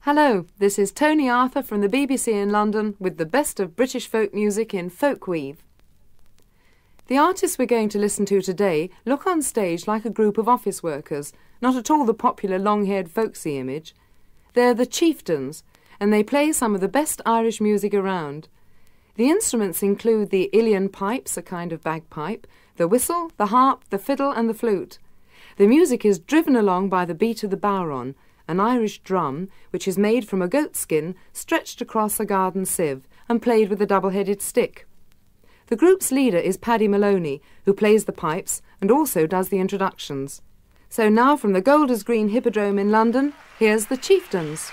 Hello, this is Toni Arthur from the BBC in London with the best of British folk music in Folkweave. The artists we're going to listen to today look on stage like a group of office workers, not at all the popular long-haired folksy image. They're the Chieftains, and they play some of the best Irish music around. The instruments include the uilleann pipes, a kind of bagpipe, the whistle, the harp, the fiddle and the flute. The music is driven along by the beat of the bowron, an Irish drum which is made from a goat skin stretched across a garden sieve and played with a double-headed stick. The group's leader is Paddy Maloney, who plays the pipes and also does the introductions. So now from the Golders Green Hippodrome in London, here's the Chieftains.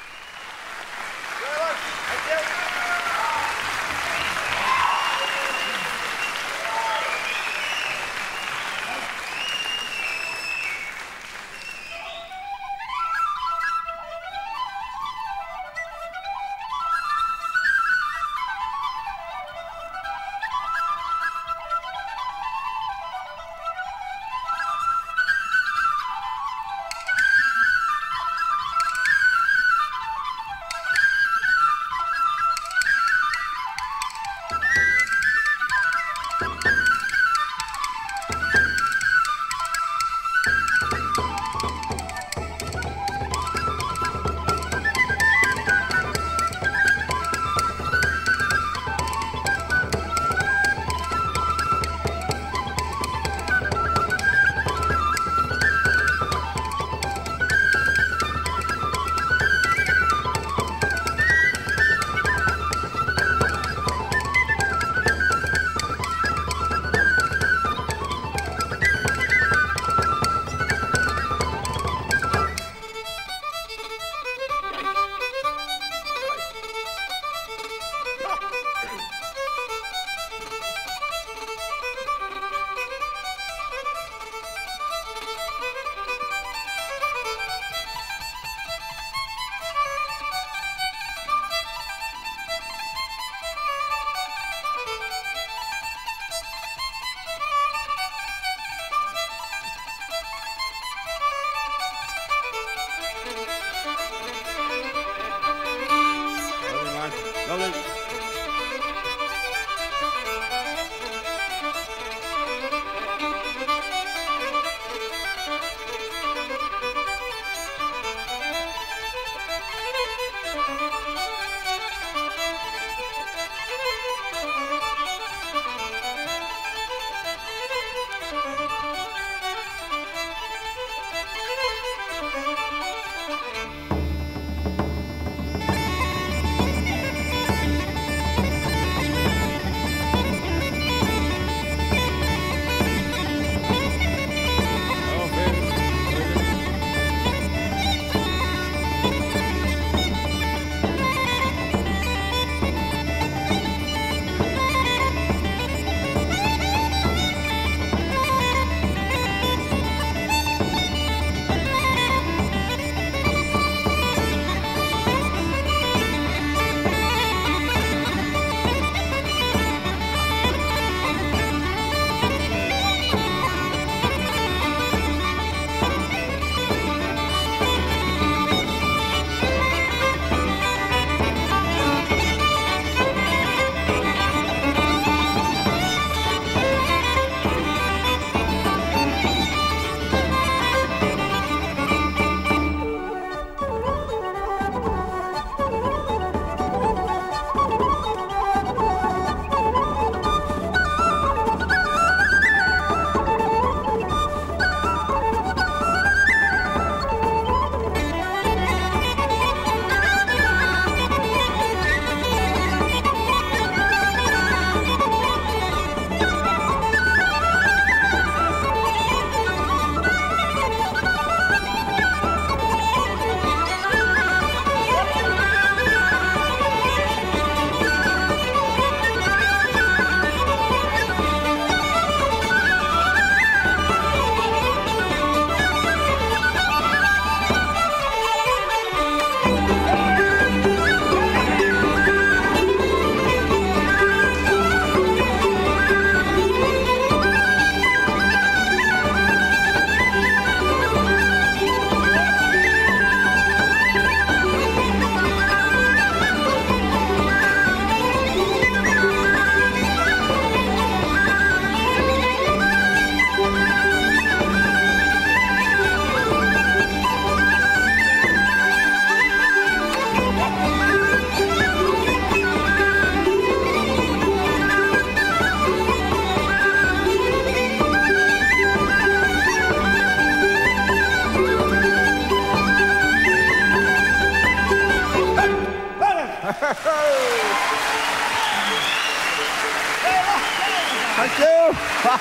Thank you.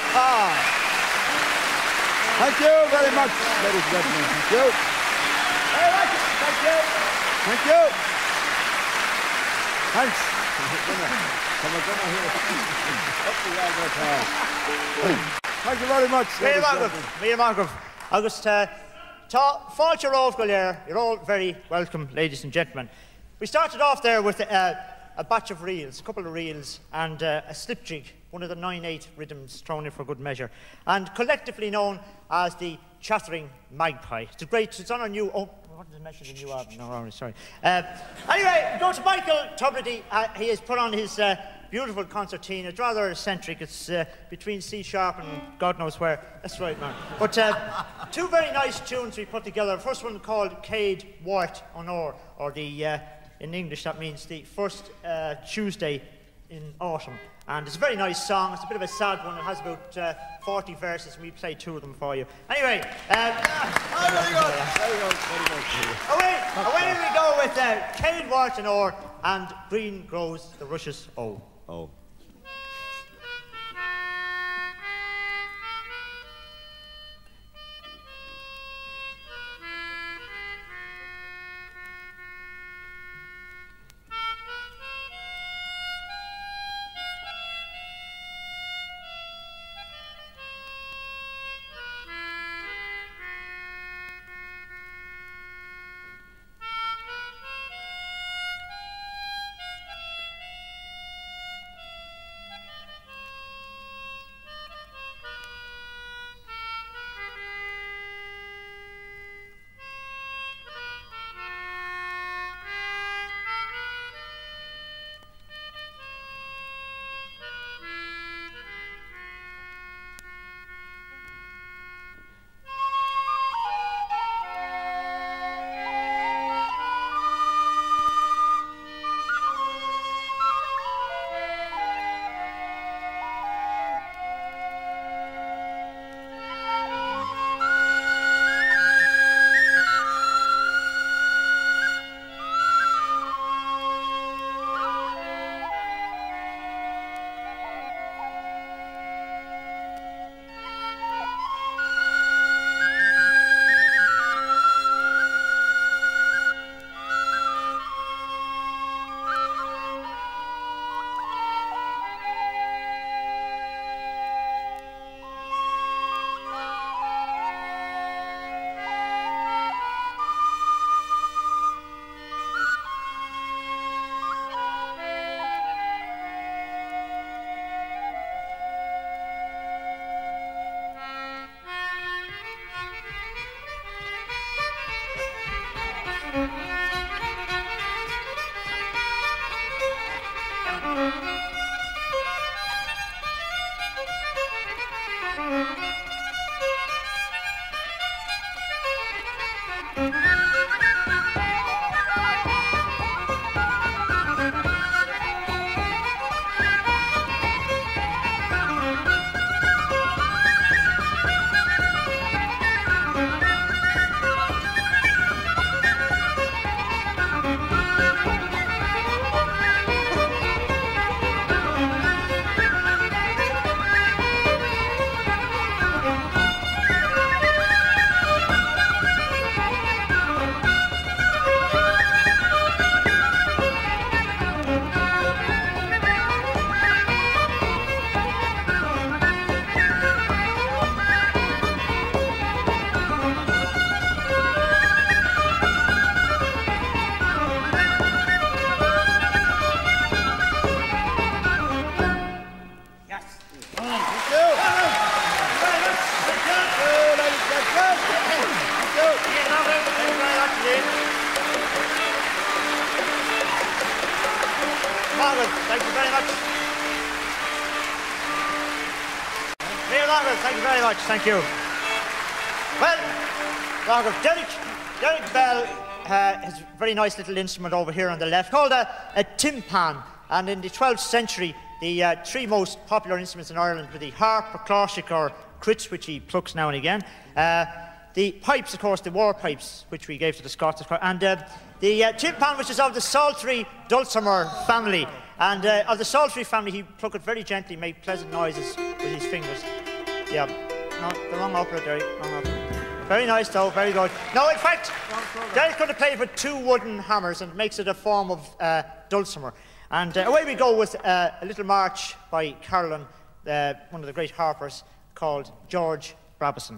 Thank you very much, ladies and gentlemen. Thank you. Very much. Thank you. Thank you. Thanks. Thank you very much. Mhairt Margaret. August, Fáilte Rómhgóil you're all very welcome, ladies and gentlemen. We started off there with a batch of reels, a couple of reels, and a slip jig, one of the 9/8 rhythms thrown in for good measure, and collectively known as the Chattering Magpie. It's great. It's on our new. Oh, what did I mention the new album? No, sorry. Anyway, go to Michael Tubridy. He has put on his beautiful concertina. It's rather eccentric. It's between C sharp and God knows where. That's right, man. But two very nice tunes we put together. The first one called Chead, Mhairt on or the in English that means the first Tuesday in autumn. And it's a very nice song. It's a bit of a sad one. It has about 40 verses, and we play 2 of them for you. Anyway, very good. Away we go with Chead, Mhairt and Or, and Green Grows the Rushes O. Oh. Thank you very much. Mhairt Margaret, thank you very much. Thank you. Well, Margaret, Derek Bell has a very nice little instrument over here on the left called a timpan. And in the 12th century, the 3 most popular instruments in Ireland were the harp, or cláisic, or crits, which he plucks now and again, the pipes, of course, the war pipes, which we gave to the Scots, and the timpan, which is of the Saltery Dulcimer family. And of the Saltery family, he plucked it very gently, made pleasant noises with his fingers. Yeah, no, the wrong opera, Derry, wrong opera. Very nice, though, very good. No, in fact, Derry's going to play it with 2 wooden hammers and makes it a form of dulcimer. And away we go with a little march by Carolan, one of the great harpers, called George Brabazon.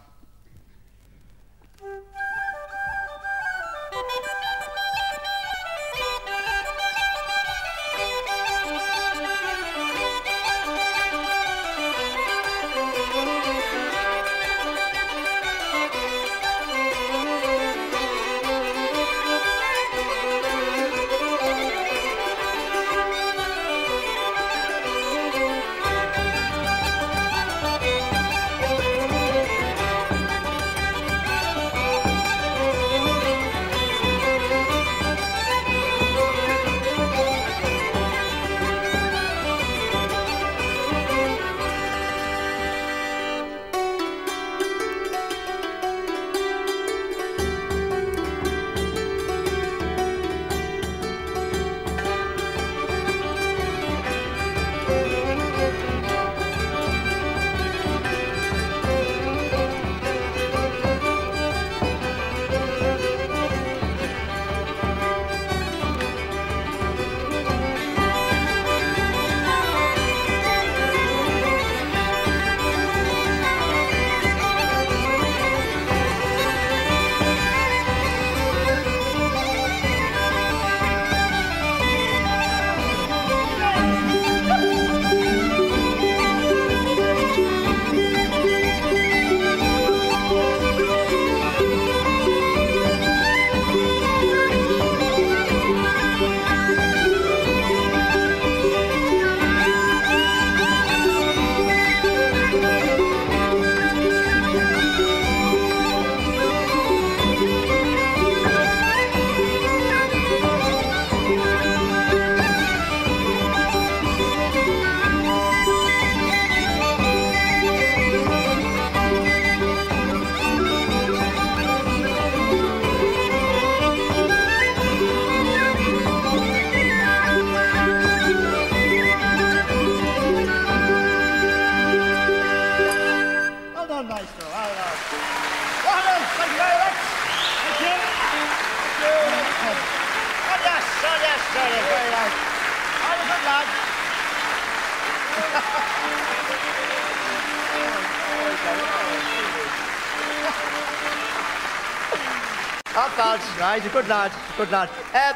Not bad, right? He's a good lad, good lad.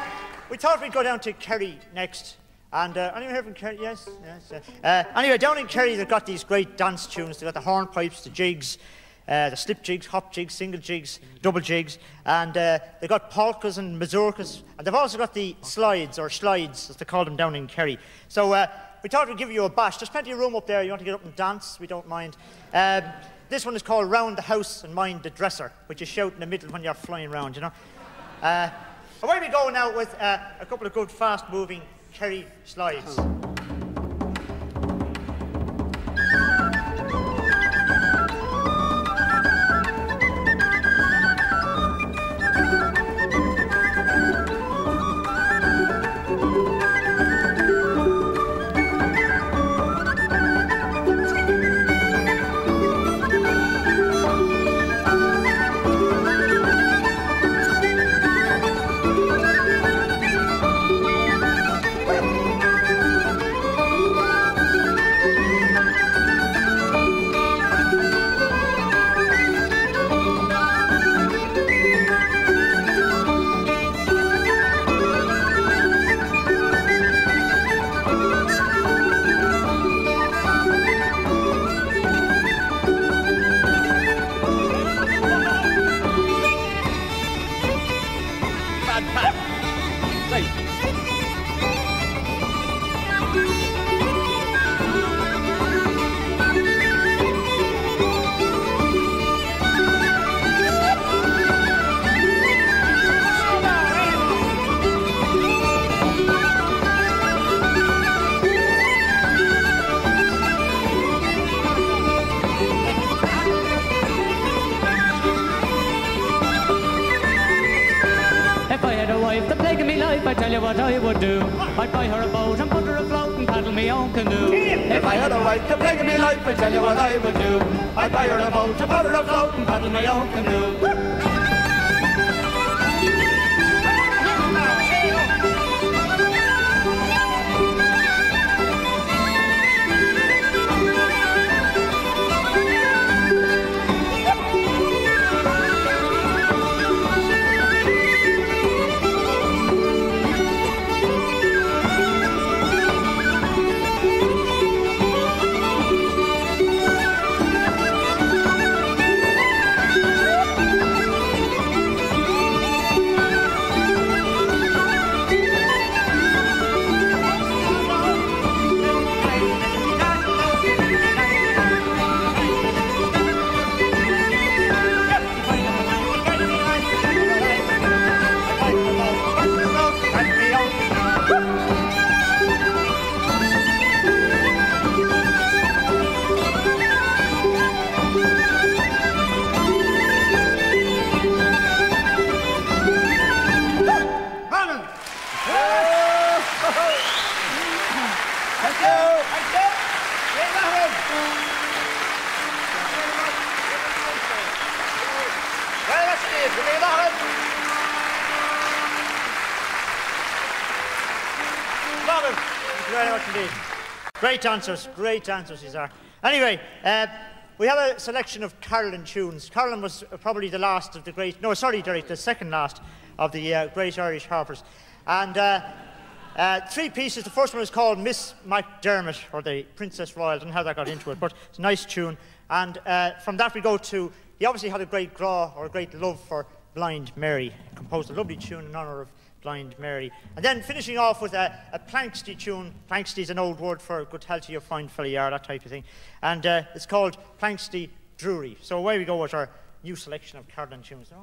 We thought we'd go down to Kerry next. And anyone here from Kerry? Yes, yes. Anyway, down in Kerry, they've got these great dance tunes. They've got the hornpipes, the jigs, the slip jigs, hop jigs, single jigs, double jigs, and they've got polkas and mazurkas, and they've also got the slides, or slides, as they call them down in Kerry. So we thought we'd give you a bash. There's plenty of room up there. You want to get up and dance? We don't mind. This one is called Round the House and Mind the Dresser, which is shout in the middle when you're flying around, you know. Away we go now with a couple of good, fast-moving Kerry slides. plague of me life, I tell you what I would do. I'd buy her a boat and put her afloat and paddle me own canoe. If I had a wife, the plague of me life, I tell you what I would do. I'd buy her a boat and put her afloat and paddle me own canoe. Great dancers these are. Anyway, we have a selection of Carolan tunes. Carolan was probably the last of the great, no, sorry, Derek, the second last of the great Irish harpers. And three pieces. The first one is called Miss McDermott, or the Princess Royal. I don't know how that got into it, but it's a nice tune. And from that we go to, he obviously had a great draw, or a great love for Blind Mary. He composed a lovely tune in honour of Blind Mary. And then finishing off with a Planxty tune. Planxty is an old word for good healthy or fine fellow you are, that type of thing. And it's called Planxty Drury. So away we go with our new selection of Carolan tunes. Oh.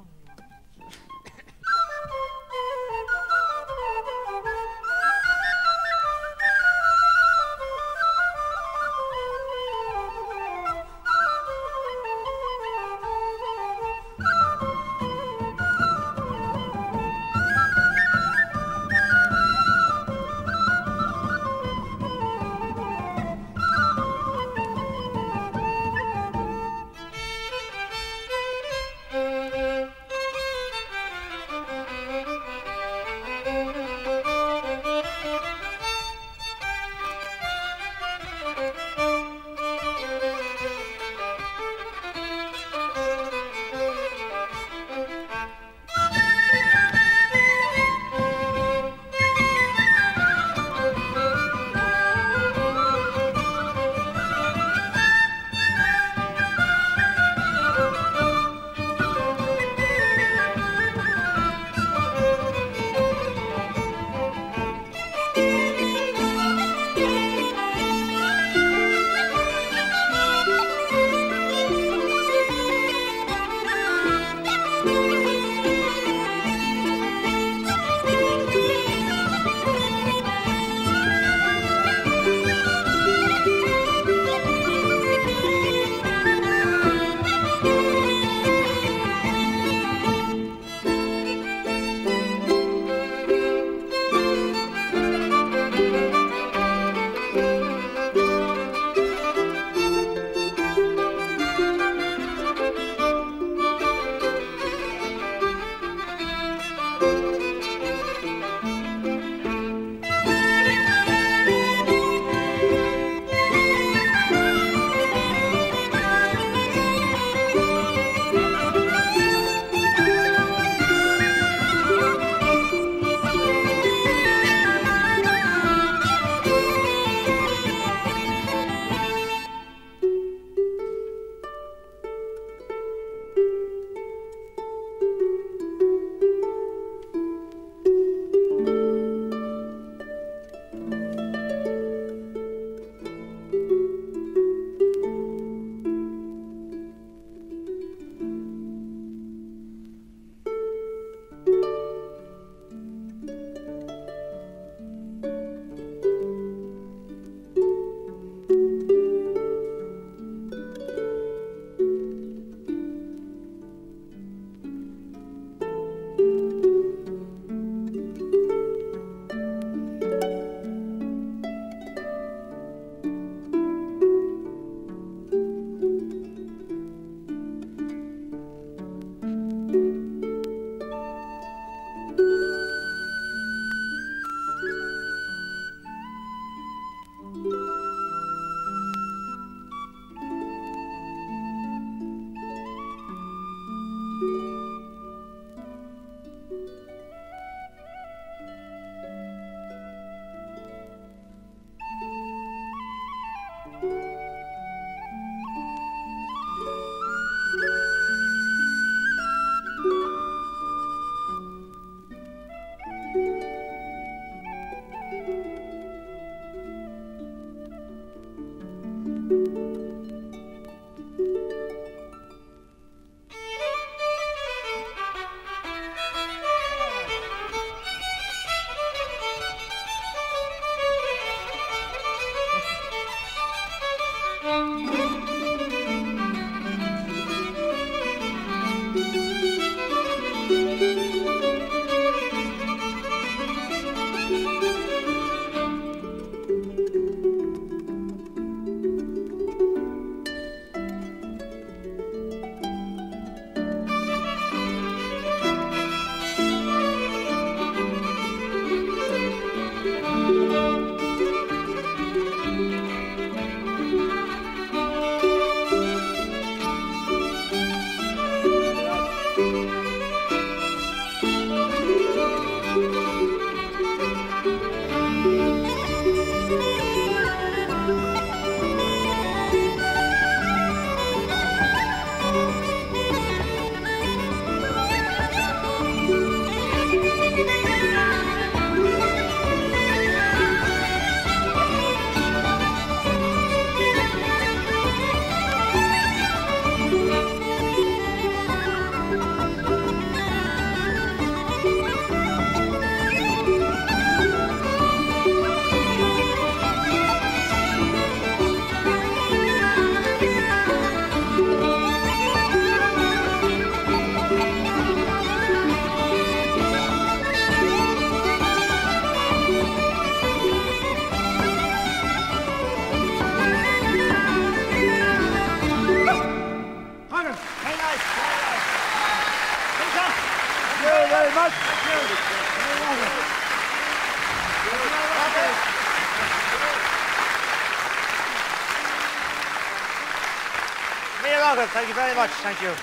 you. Thank you very much. Thank you.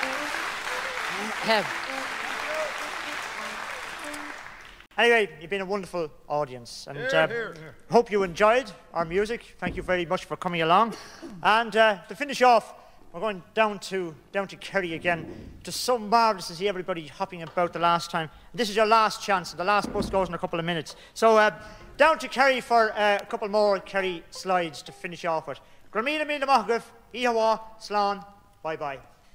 Anyway, you've been a wonderful audience, and hope you enjoyed our music. Thank you very much for coming along. And to finish off, we're going down to Kerry again. Just so marvellous to see everybody hopping about the last time. This is your last chance, and the last bus goes in a couple of minutes. So down to Kerry for a couple more Kerry slides to finish off with. Gramina Mina Mahgrif, Ihawa, Slán, bye bye.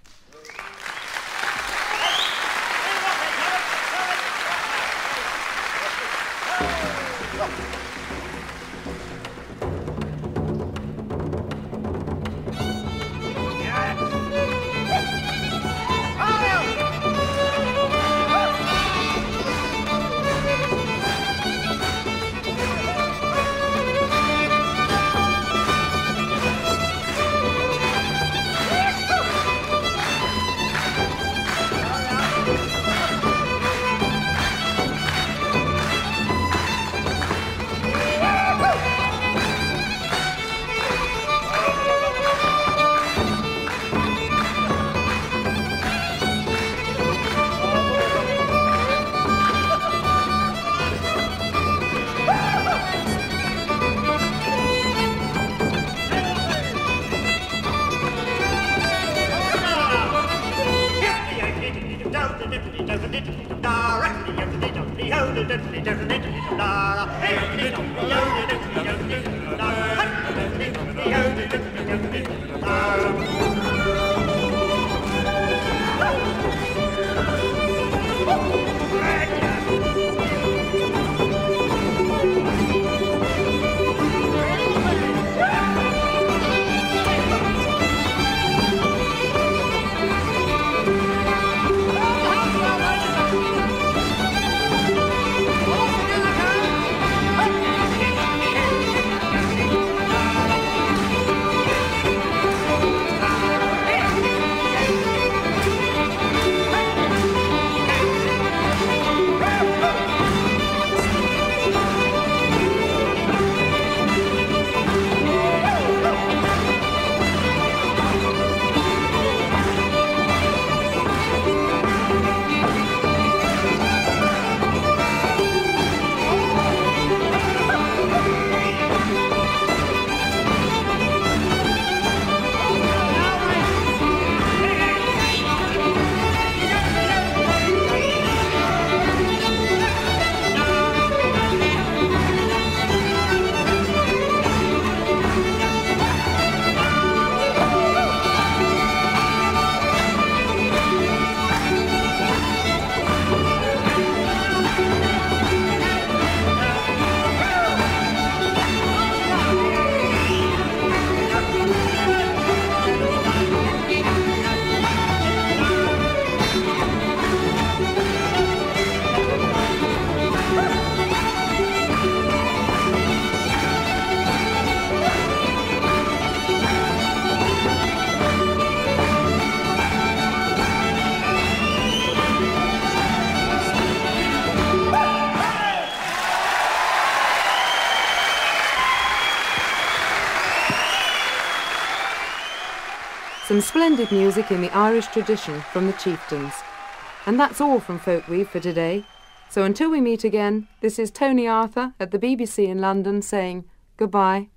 Some splendid music in the Irish tradition from the Chieftains. And that's all from Folkweave for today. So until we meet again, this is Toni Arthur at the BBC in London saying goodbye.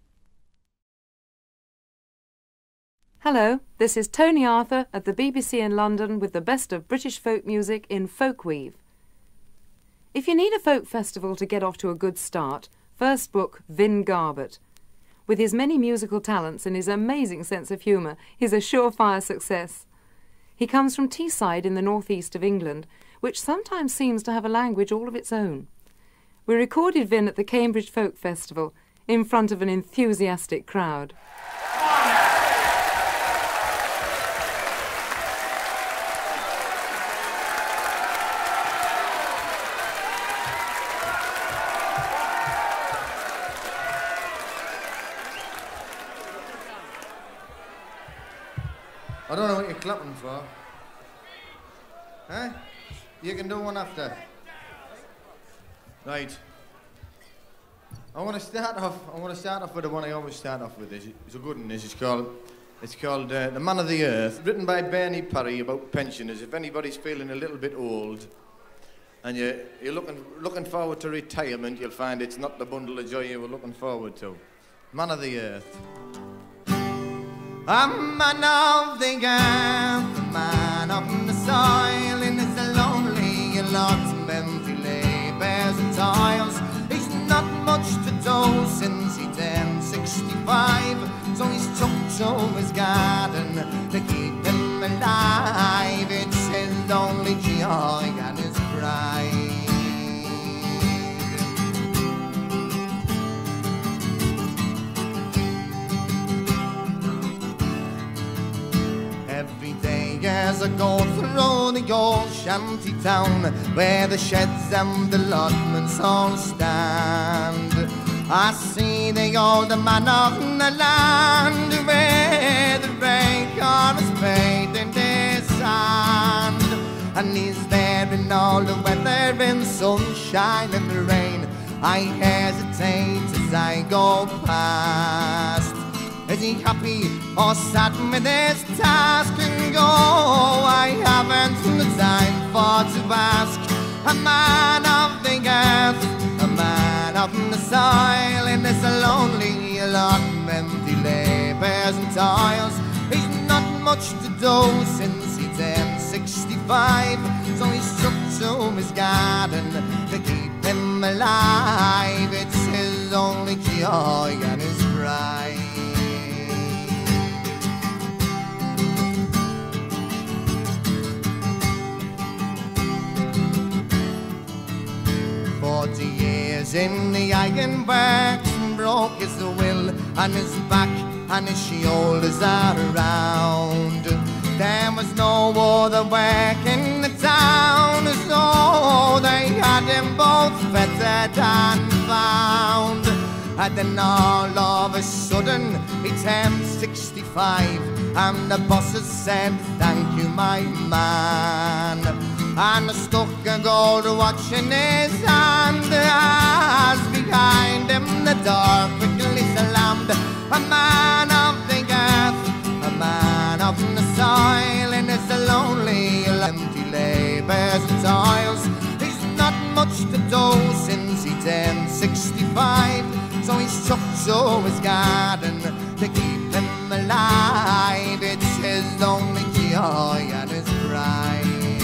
Hello, this is Toni Arthur at the BBC in London with the best of British folk music in Folkweave. If you need a folk festival to get off to a good start, first book Vin Garbutt. With his many musical talents and his amazing sense of humour, he's a surefire success. He comes from Teesside in the northeast of England, which sometimes seems to have a language all of its own. We recorded Vin at the Cambridge Folk Festival in front of an enthusiastic crowd. I don't know what you're clapping for. Huh? You can do one after. Right. I want to start off with the one I always start off with. It's a good one. This is called It's called The Man of the Earth, written by Bernie Parry about pensioners. If anybody's feeling a little bit old and you're looking forward to retirement, you'll find it's not the bundle of joy you were looking forward to. Man of the Earth. A man of the earth, a man of the soil, and it's a lonely lot of empty labours and toils. He's not much to do since he turned 65, so he's took to his garden to keep him alive. It's his only joy and his pride. Every day as I go through the old shanty town where the sheds and the lodgements all stand, I see the old man of the land where the rain is paid in the sand. And he's there in all the weather, in sunshine and the rain. I hesitate as I go past. Is he happy or sad with his task? And go, I haven't the time for to ask. A man of the earth, a man of the soil, and it's a lonely lot of empty labours and toils. He's not much to do since he turned 65, so he's stuck to his garden to keep him alive. It's his only joy and his pride. In the iron works and broke his will, and his back and his shoulders are round. There was no other work in the town, so they had him both fettered and bound. And then all of a sudden he turned 65, and the bosses said, "Thank you, my man." And I stuck a gold watch in his hand, as behind him the door quickly slammed. A man of the earth, a man of the soil, and it's a lonely, empty labours and toils. He's not much to do since he turned 65, so he's took to his garden to keep him alive. It's his only joy and his pride.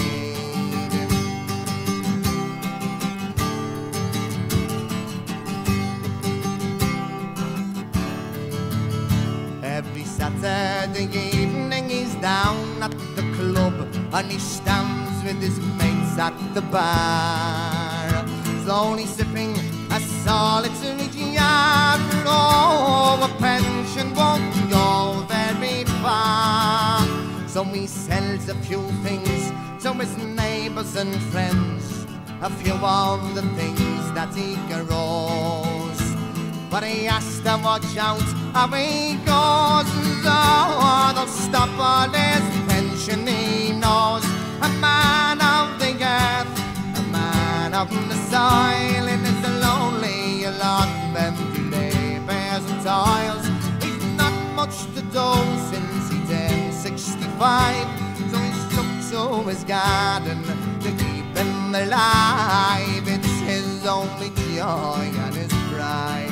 Every Saturday evening he's down at the club, and he stands with his mates at the bar, slowly sipping a solitary jar. Oh, a pension won't go very far, so he sells a few things to his neighbours and friends, a few of the things that he grows. But he has to watch out how he goes, oh, they'll stop all his pension, he knows. A man of the earth, a man of the soil, and it's a lonely lot of empty labours and toils. He's not much to do since he turned 65, so he's took to his garden to keep him alive. It's his only joy and his pride.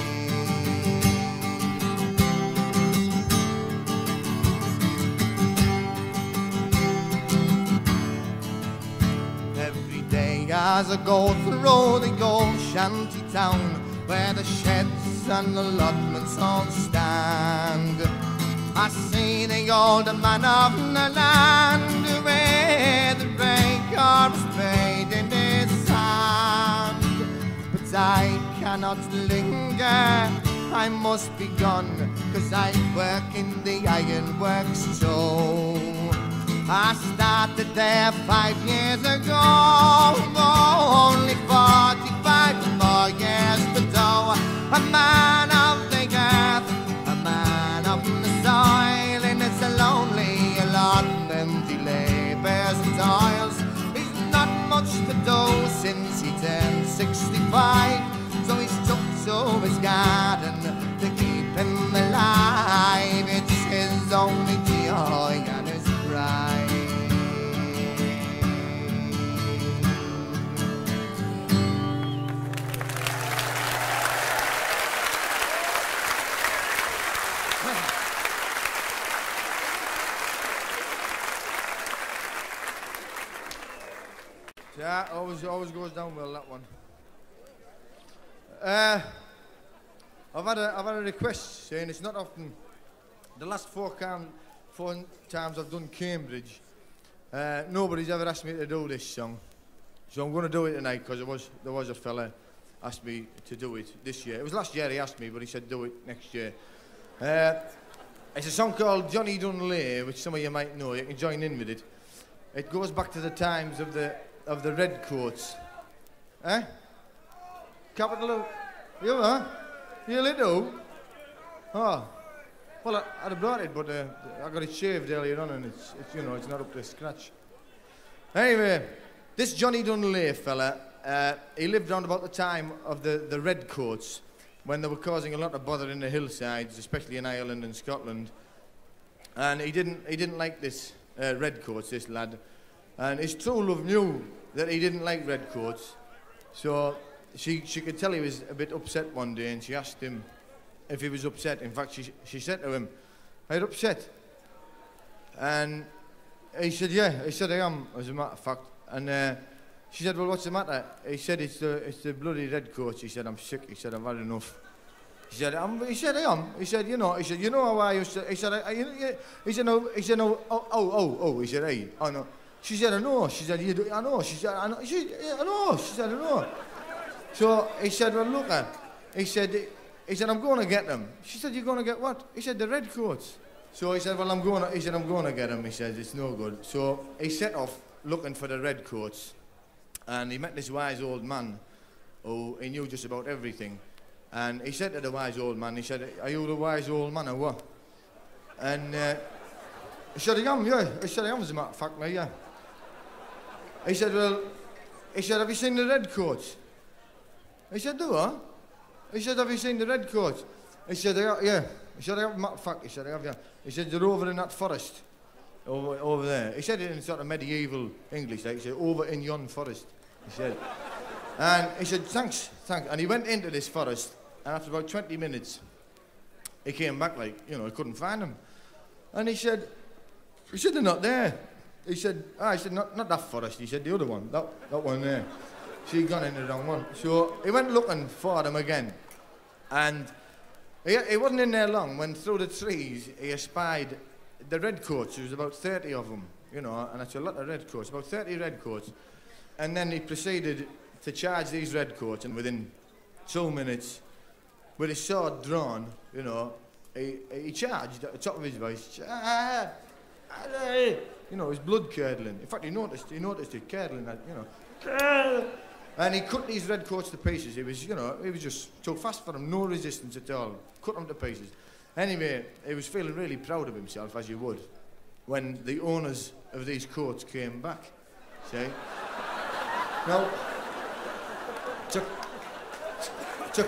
As I go through the old shanty town where the sheds and the lodgements all stand, I see the old man of the land where the breaker is paid in his hand. But I cannot linger, I must be gone, 'cause I work in the ironworks too. I started there 5 years ago, only 45 more years to do. A man of the earth, a man of the soil, and it's a lonely lot of empty labours and toils. He's not much to do since he turned 65, so he's took to his garden to keep him alive. It's his always goes down well, that one. I've had a request saying it's not often. The last four times I've done Cambridge, nobody's ever asked me to do this song, so I'm going to do it tonight because there was a fella asked me to do it this year. It was last year he asked me, but he said do it next year. It's a song called Johnny Done Lay, which some of you might know. You can join in with it. It goes back to the times of the redcoats. Eh? Capital. You are? You little? Oh. Well, I'd have brought it, but I got it shaved earlier on, and it's you know, it's not up to scratch. Anyway, this Johnny Done Lay fella, he lived around about the time of the redcoats, when they were causing a lot of bother in the hillsides, especially in Ireland and Scotland. And he didn't like this redcoats, this lad. And his true love knew that he didn't like redcoats, so she could tell he was a bit upset one day, and she asked him if he was upset. In fact, she said to him, "Are you upset?" And he said, "Yeah." He said, "I am, as a matter of fact." And she said, "Well, what's the matter?" He said, "It's the bloody redcoats." He said, "I'm sick." He said, "I've had enough." He said, "I am." He said, "You know how I used to." He said, He said, "No." He said, "No." Oh. He said, "Hey, oh no." She said, "I know." She said, "I know." She said, "I know." She said, "I know." She said, "I know." So he said, "Well, look at." He said, "I'm going to get them." She said, "You're going to get what?" He said, "The redcoats." So he said, "Well, I'm going to get them." He said, "It's no good." So he set off looking for the redcoats, and he met this wise old man who he knew just about everything. And he said to the wise old man, he said, "Are you the wise old man or what?" And he said, "I am, yeah." He said, "I am, as a matter of fact, mate, yeah." He said, "Well," he said, "have you seen the redcoats?" He said, "Do I?" He said, "Have you seen the redcoats?" He said, "Yeah." He said, "I have, matter of fact." He said, "I have, yeah." He said, "They're over in that forest, over there." He said it in sort of medieval English, like he said, "Over in yon forest," he said. And he said, thanks. And he went into this forest, and after about 20 minutes, he came back like, you know, he couldn't find them. And he said, "They're not there." He said, not that forest." He said, "The other one, that one there." She'd gone into the wrong one. So he went looking for them again. And he wasn't in there long when through the trees he espied the redcoats. There was about 30 of them, you know, and that's a lot of redcoats, about 30 redcoats. And then he proceeded to charge these redcoats, and within 2 minutes, with his sword drawn, you know, he charged at the top of his voice. You know, his blood curdling. In fact, he noticed it curdling, you know. And he cut these redcoats to pieces. He was just too fast for him, no resistance at all. Cut them to pieces. Anyway, he was feeling really proud of himself, as you would, when the owners of these coats came back. See? Now, to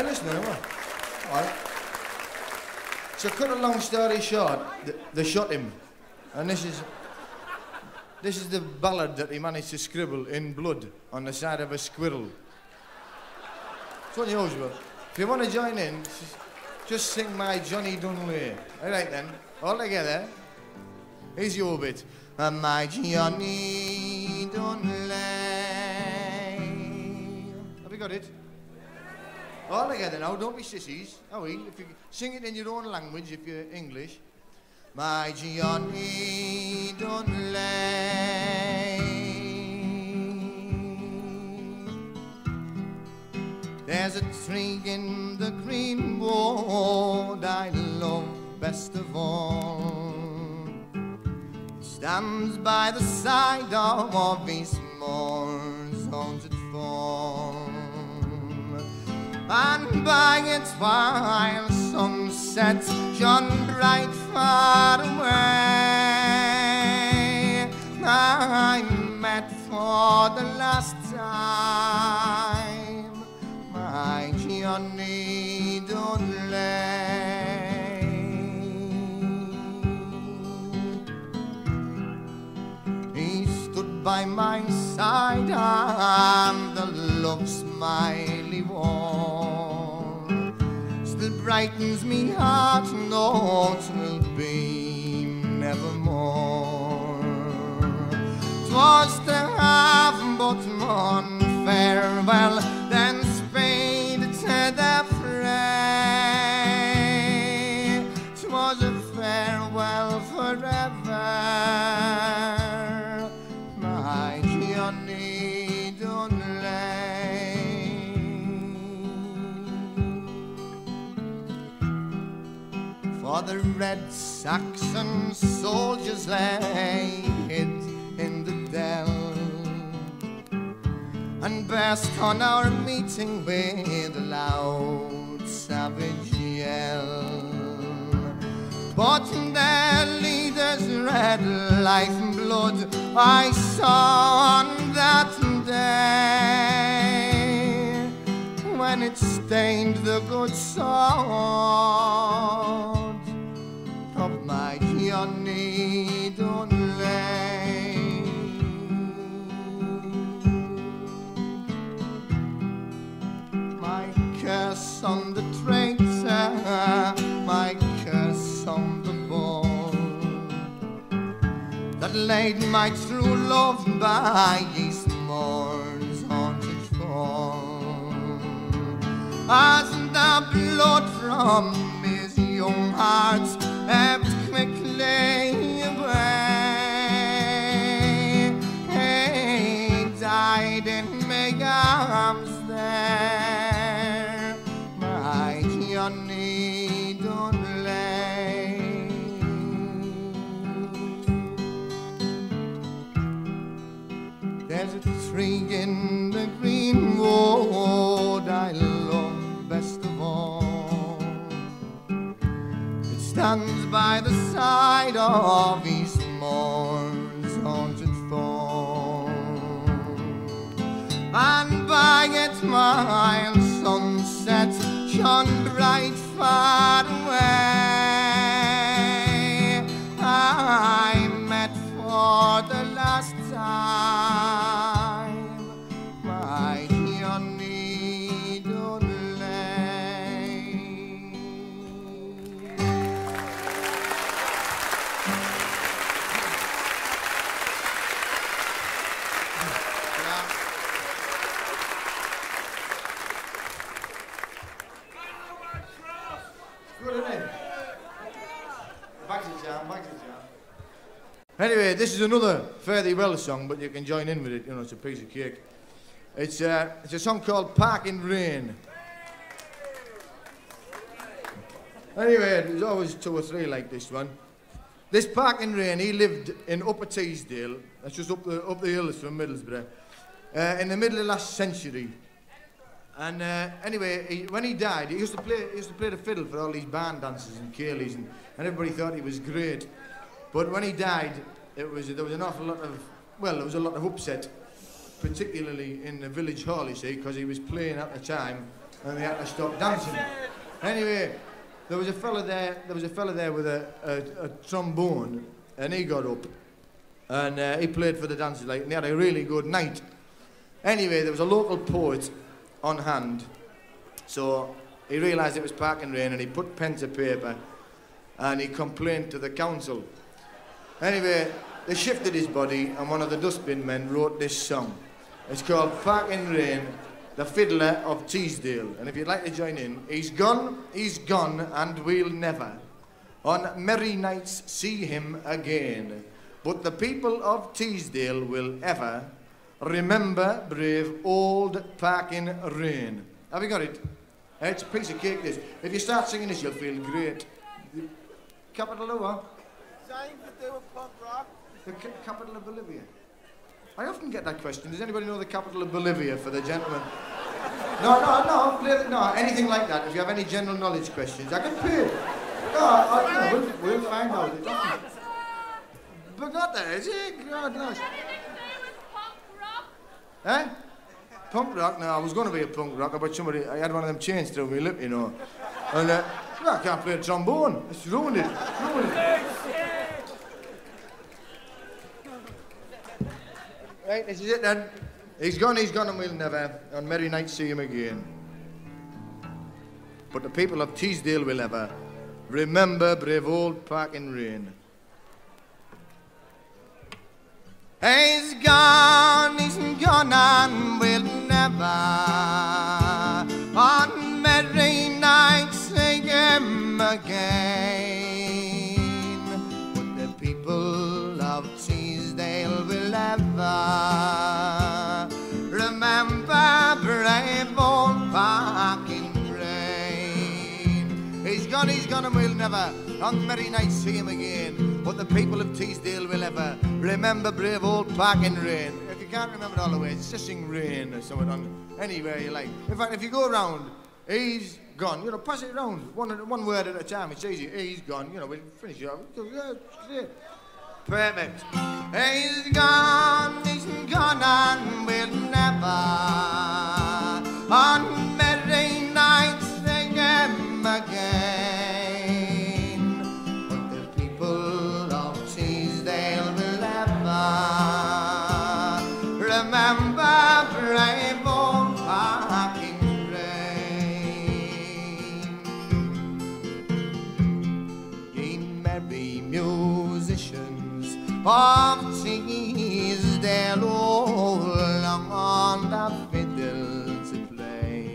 cut a long story short, they shot him. And this is the ballad that he managed to scribble in blood on the side of a squirrel. It's unusual. If you want to join in, just sing my Johnny Done Lay. All right then, all together. Here's your bit. My Johnny Done Lay. Have you got it? All together now, don't be sissies. Oh, if you sing it in your own language, if you're English. My Johnny Done Lay. There's a tree in the green wood I love best of all. It stands by the side of his moors haunted form, and by its while sunset shone bright far away, I met for the last time my Johnny Done Lay. He stood by my side and the love smiley warm still brightens me heart, no, 'twill be nevermore. 'Twas 'twas to have but one farewell, then spade to the fray. 'Twas a farewell forever, my Johnny Dunlay. For the red Saxon soldiers lay hid in the dell, and burst on our meeting with a loud savage yell. But their leader's red lifeblood I saw on that day, when it stained the good sword of my Johnny Dunlay. My curse on the traitor, my curse on the ball, that laid my true love by his moor's haunted fall. As the blood from his young heart ebbed quickly away, he died in my arms there, my Johnny Dunlay. There's a tree in the green wood I love best of all. It stands by the side of his moor's haunted fall, and by it while sunset shone bright far away, I met for the last time my Johnny Dunlay. Good, isn't it? Back to jam, back to jam. Anyway, this is another Fare Thee Well song, but you can join in with it, you know, it's a piece of cake. It's a song called Park in Rain. Anyway, there's always two or three like this one. This Park in Rain, he lived in Upper Teesdale, that's just up the hills from Middlesbrough, in the middle of last century. And anyway, when he died, he used to play the fiddle for all these barn dances and ceilidhs, and everybody thought he was great. But when he died, there was an awful lot of, well, there was a lot of upset, particularly in the village hall, you see, because he was playing at the time, and they had to stop dancing. Anyway, there was a fella there with a trombone, and he got up, and he played for the dancers, like, and they had a really good night. Anyway, there was a local poet on hand, so he realised it was Park in Rain, and he put pen to paper, and he complained to the council. Anyway, they shifted his body, and one of the dustbin men wrote this song. It's called Park in Rain, the Fiddler of Teesdale. And if you'd like to join in, he's gone, and we'll never on merry nights see him again. But the people of Teesdale will ever remember brave old Park in Rain. Have you got it? It's a piece of cake, this. If you start singing this, you'll feel great. Capital of what? Something to do with punk rock. The capital of Bolivia. I often get that question. Does anybody know the capital of Bolivia for the gentleman? No, anything like that. If you have any general knowledge questions, I can pay. No, we'll find out. Bogota, is it? God knows. Eh? Punk rock? No, I was going to be a punk rocker, but I had one of them chains through my lip, you know. And I can't play a trombone. It's ruined it. Right, this is it then. He's gone, and we'll never on merry night see him again. But the people of Teesdale will ever remember brave old Park in Rain. He's gone and will never on merry nights see him again. But the people of Teesdale will ever remember brave old Parkin Brain. He's gone and we'll never on merry nights see him again. But the people of Teesdale will ever remember brave old Parkin Rain. If you can't remember it all the ways, just sing Rain or something on anywhere you like. In fact, if you go around, he's gone, you know, pass it around, one word at a time, it's easy. He's gone, you know, we'll finish it off. Perfect. He's gone and we'll never on merry nights sing him again. But the people of Teesdale will ever remember brave old Parkin Brain. Ye merry musicians of Teesdale, oh, long on the fiddle to play,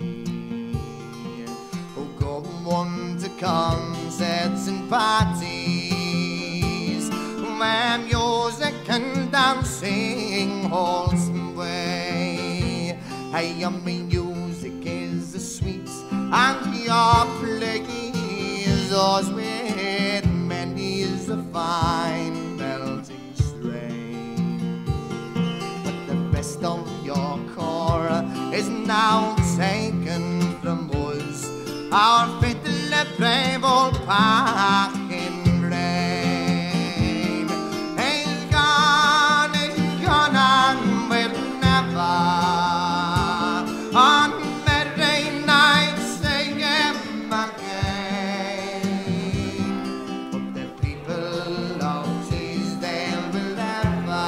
who go on to concerts and parties where music and dancing wholesome way. Hey, your music is the sweets and your plays are sweet, many's the fine melting strain. But the best of your core is now taken from us, our fiddler brave old Parkin Brain. He's gone and will never on merry nights sing him again. But the people of Teesdale will ever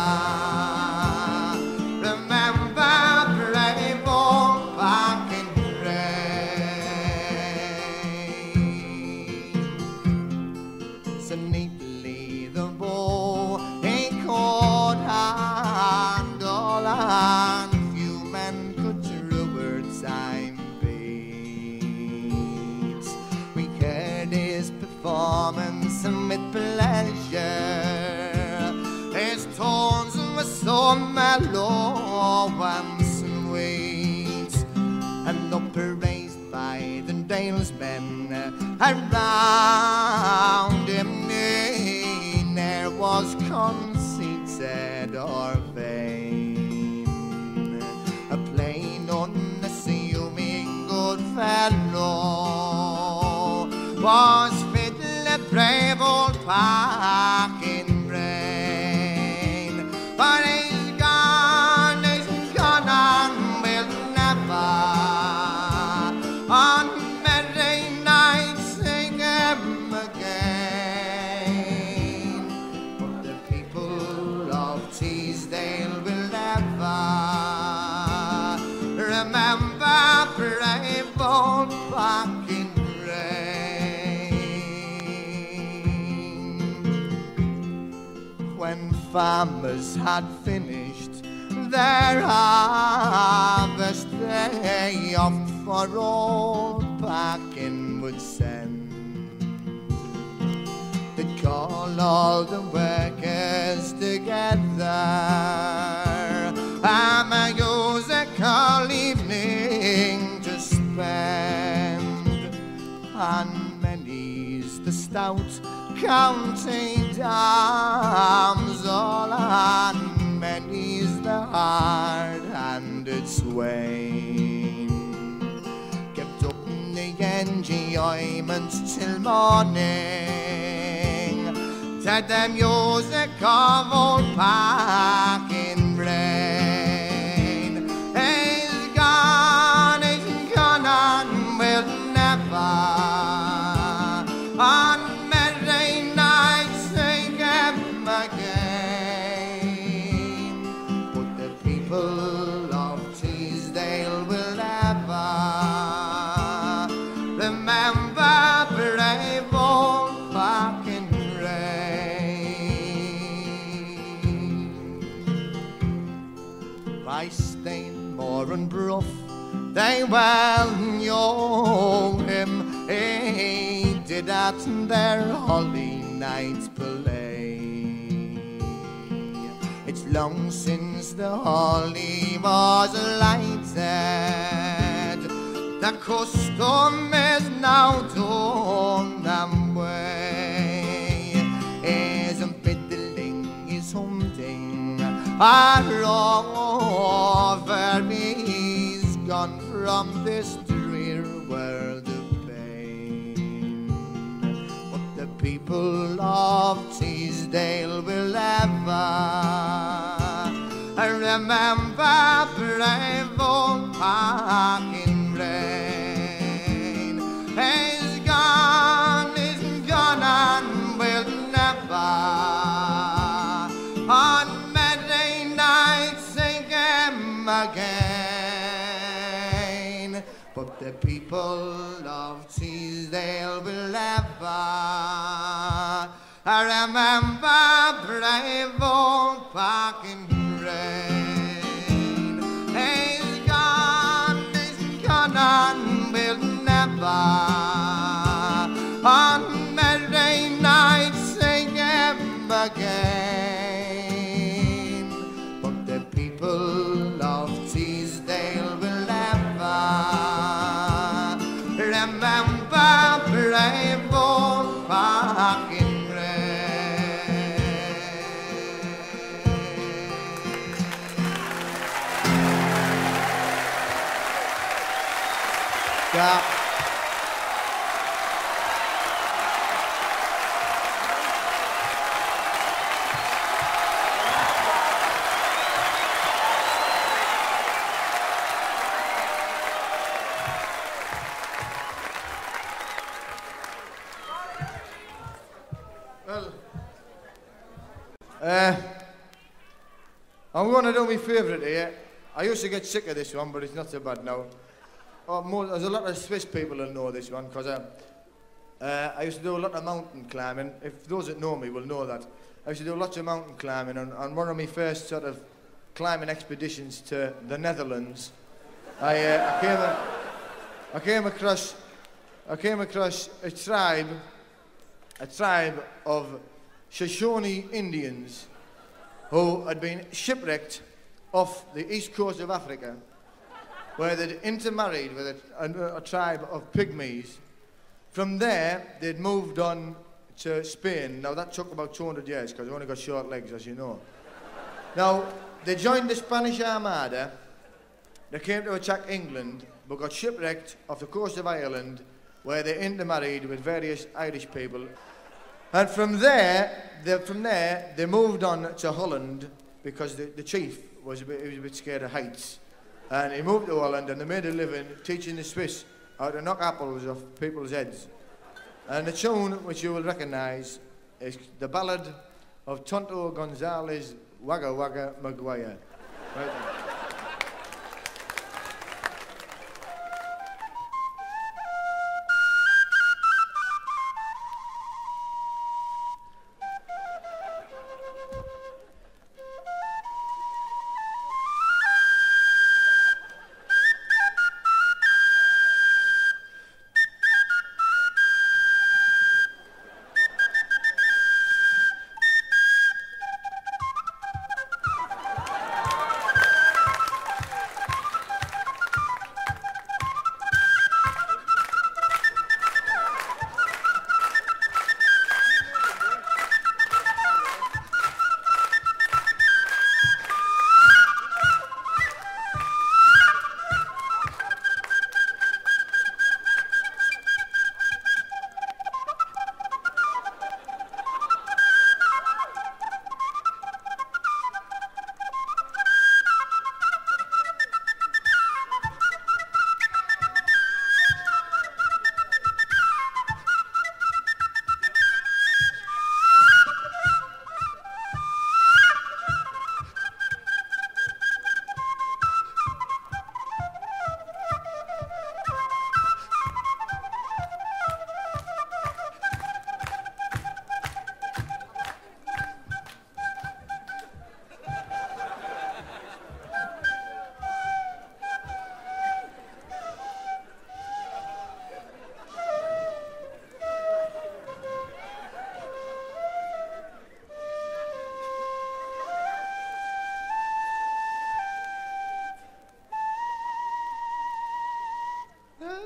remember brave old Parkin Brain. So neatly the bow he could handle, and few men could through time beat. We heard his performance with pleasure. His tones were so mellow and sweet, and though praised by the dalesmen around him, there was conceited or vain. A plain, unassuming good fellow was fiddler brave old Parkin Brain. But he's gone and will never on merry nights sing him again. But the people of Teesdale will ever remember brave old Parkin Brain. When farmers had finished their harvest, they oft for old Parkin would send. They'd call all the workers together, a musical evening to spend, and many's the stout county damsel, and many's the hard-handed swain, kept up in the enjoyment till morning, to the music of old Parkin Brain. He's gone and will never on merry nights sing him again. But the people of Teesdale will ever remember brave old Parkin Brain. may well know him, he did at their holy night's play. It's long since the holy was lighted, the custom is now done away. His fiddling is humding all over, he's gone from this drear world of pain. But the people of Teesdale will ever remember brave old Parkin Rain. He's gone and will never on Monday night sing him again. But the people of Teesdale will ever remember brave old Parkin Rain. He's gone and will never on Monday night sing him again. But the people of Teesdale will ever remember brave old Parkin Rain. Yeah. I'm going to do my favourite here. I used to get sick of this one, but it's not so bad now. There's a lot of Swiss people that know this one, because I used to do a lot of mountain climbing. If those that know me will know that. I used to do lots of mountain climbing, and on one of my first sort of climbing expeditions to the Netherlands, I came across a tribe of Shoshone Indians who had been shipwrecked off the east coast of Africa, where they'd intermarried with a tribe of pygmies. From there, they'd moved on to Spain. Now, that took about 200 years, because they've only got short legs, as you know. Now, they joined the Spanish Armada. They came to attack England, but got shipwrecked off the coast of Ireland, where they intermarried with various Irish people. And from there, they moved on to Holland, because the chief was a bit scared of heights. And he moved to Holland, and they made a living teaching the Swiss how to knock apples off people's heads. And the tune, which you will recognise, is the ballad of Tonto Gonzalez Wagga Wagga Maguire. Right there.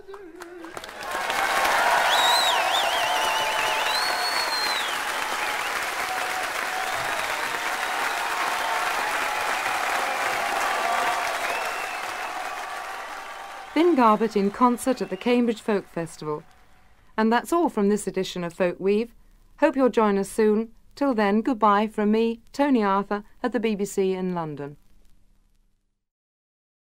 Then Garbutt in concert at the Cambridge Folk Festival. And that's all from this edition of Folkweave. Hope you'll join us soon. Till then, goodbye from me, Toni Arthur, at the BBC in London.